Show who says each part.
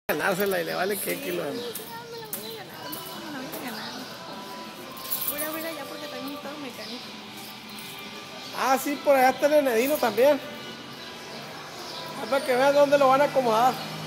Speaker 1: Ganársela y le vale qué kilo.
Speaker 2: Me la voy a ganar, me la voy a ganar. Voy a ver allá porque tengo un toro mecánico.
Speaker 1: Ah, sí, por allá está el Enedino también. Para que vean dónde lo van a acomodar.